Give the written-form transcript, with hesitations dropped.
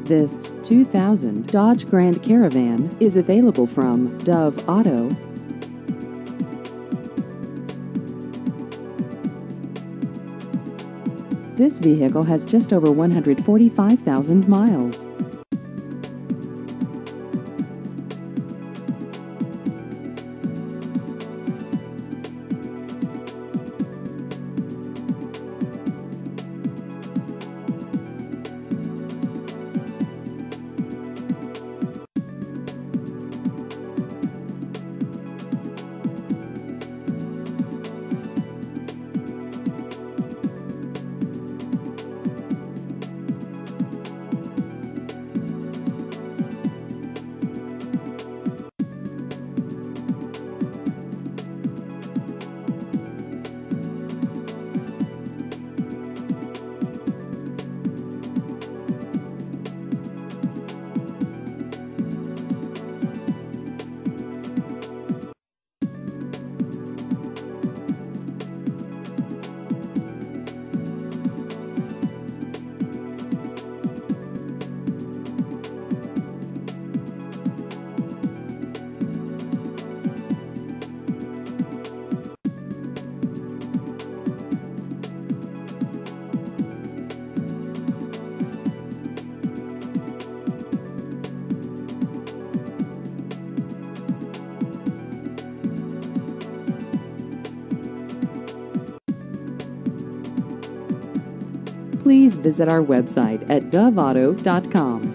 This 2000 Dodge Grand Caravan is available from Dove Auto. This vehicle has just over 145,000 miles. Please visit our website at doveauto.com.